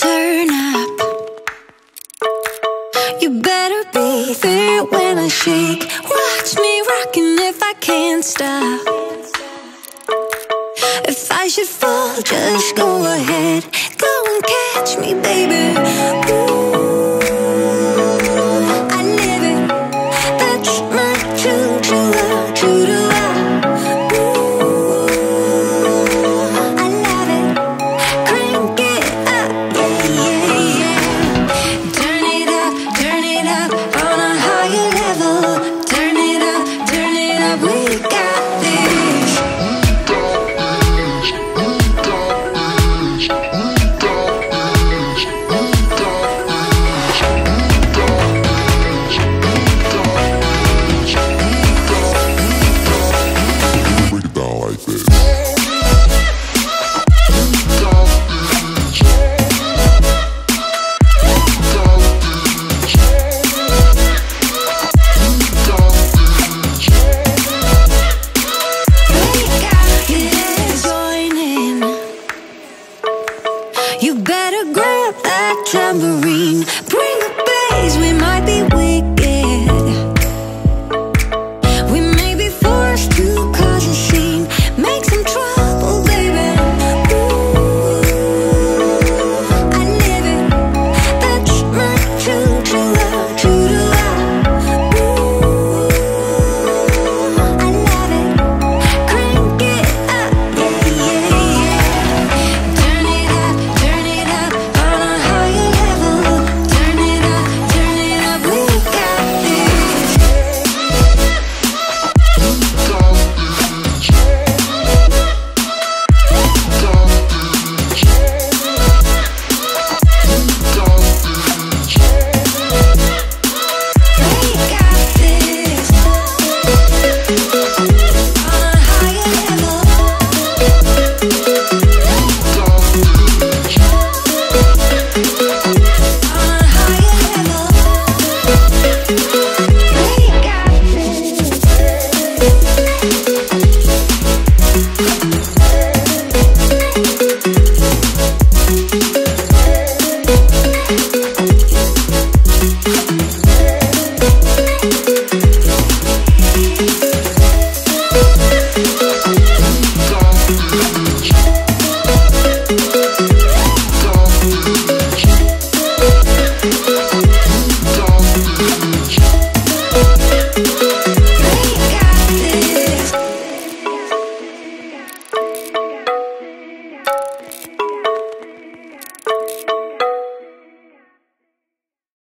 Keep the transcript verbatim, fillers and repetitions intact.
turn up. You better be there when I shake. Watch me rockin' if I can't stop. If I should fall, just go ahead. Go and catch me, baby. Ooh, I live it. That's my true, true love, true to love. Ooh, I love it. Crank it up, yeah, yeah, yeah. Turn it up, turn it up on a higher level. Turn it up, turn it up, we got this. You better grab that tambourine. Bring the bass, we might be